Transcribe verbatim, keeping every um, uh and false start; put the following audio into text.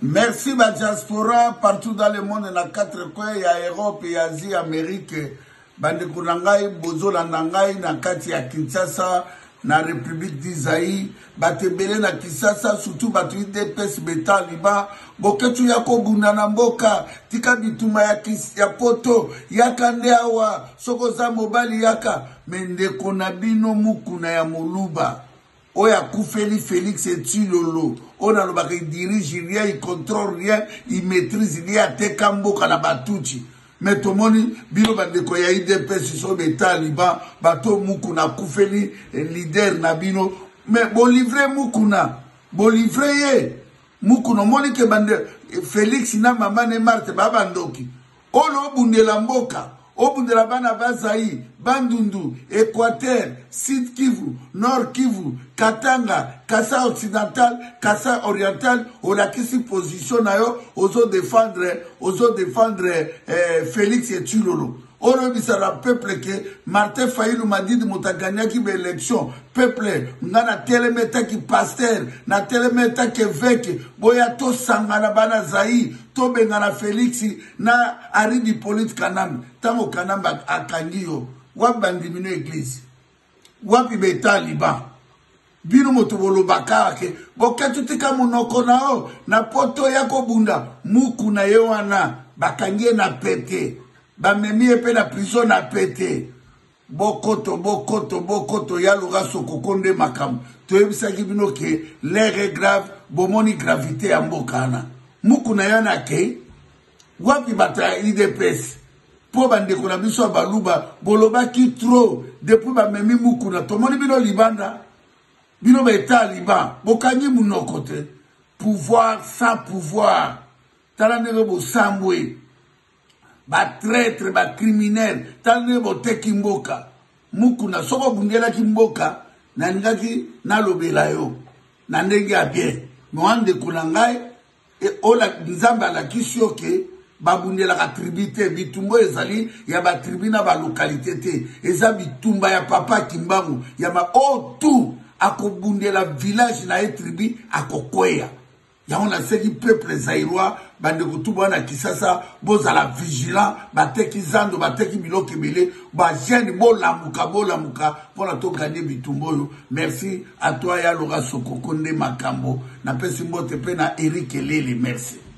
Merci la diaspora partout dans le monde, dans quatre coins, il y a Europe, il y a Asie, Amérique. Bande kunangai, bozo landangai, na kati ya Kinshasa, na République d'Isaïe, batebele na Kinshasa, surtout batu I D P S beta liba, boketu yako bundana mboka, tika bituma ya kis, ya poto, yaka ndeawa, soko za mobali yaka, mende konabino mukuna ya moluba. Oya Koufeli Félix et Tulolo. On a le il dirige rien, il contrôle rien, il maîtrise rien, tekambo kanabatuchi. Mais tout le monde, bilo bande ko ya I D P S so beta liba, bato mukuna Koufeli leader nabino. Mais bon livre mukuna, bon livre ye. Mukuna moni ke bande Félix na mama ne Marte babandoki. Olo bundela mboka. Obundela bana Bazaï, Bandundu, Équateur, Sud Kivu, Nord Kivu, Katanga, Kassa Occidental, Kassa Oriental, on a qui s'y positionne aux autres défendre, aux autres défendre euh, Félix et Tulolo. On a dit ça peuple que Martin Fayulu m'a dit de Moutagania qui veut élection. Peuple, n'a téléméta qui pasteur, n'a téléméta qui évêque, boya to sangana bana Zaï, to bengana Félix, na aridi politique kanam, tamo kanam akangiyo, wap bandimine église, wap ibeta liba. Bino motobolo bakake, boketu tika monoko nao, na poto yako bunda, muku na yewana, bakangie na pete. Ba memi epe na prison na pété. Bokoto, bokoto, bokoto, yaloga sokokonde makam. Toyebisa kibino ke, l'air est grave, bomoni gravité ambokana. Muku na yana ke, wapi bata I D P S. Po bande kuna biso baluba, boloba ki trop, depuis ba memi muku na, tomoni bino libanda, bino ba eta liban, bokanyi munokote. Pouvoir sans pouvoir. Talanere bo sambwe. Ba traître, ba criminel, talne bo teki mboka. Mukuna, soko bundela ki mboka, na ngaki na lobela yo. Na ndenge ya bien. Mwande kunangai, e ola nzamba la kisyoke, ba bundela ka tribute, bitumbo ezali, ya ba tribuna ba localité te. Eza bitumba ya papa kimbangu, ya ma o tout, ako bundela village na e tribu, ako kwea. Ya on a seki peuple zaïrois, bande kutuba na Kisasa, boza la vigilant, bateki zando, bateki biloke bele, ba jeune bo lamuka, bo lamuka, pour la to gagner bitumboyo. Merci à toi ya Laura Sokokonde Makambo, na pesi mbote pe na Eric Lele, merci.